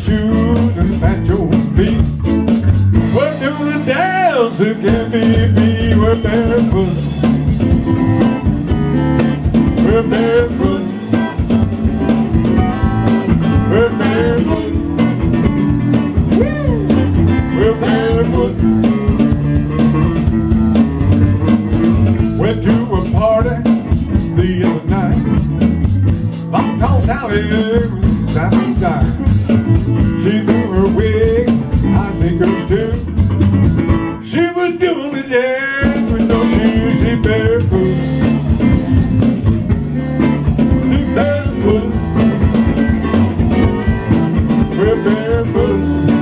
shoes and pat your feet. We're doing a dance that can't be beat. We're barefoot. We're barefoot. We're barefoot. Woo! We're barefoot. Went to a party the other night. Long tall Sally was side by side. She threw her wig, high sneakers too. She was doing the dance with no shoes, she barefoot. She barefoot. We're barefoot.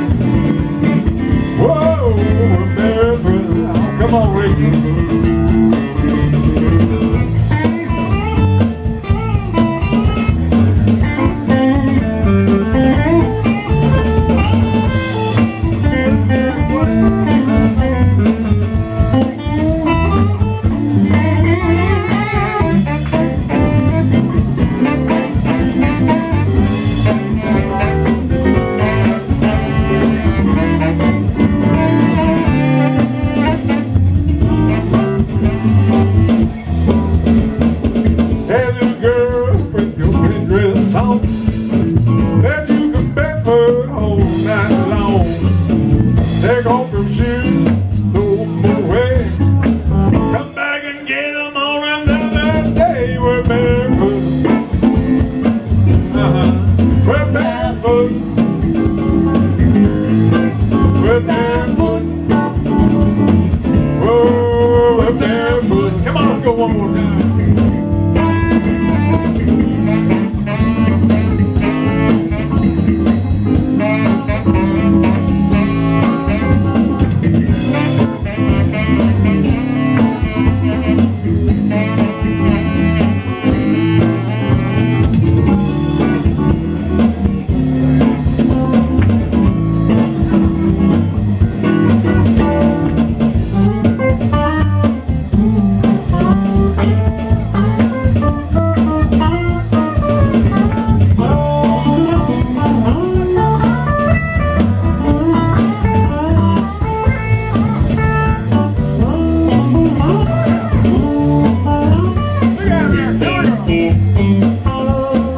Whoa, we're barefoot. Oh, come on, Ricky. Take off your shoes, throw them away. Come back and get them on another day. We're barefoot. We're barefoot. We're barefoot. Whoa, we're barefoot. Come on, let's go one more time.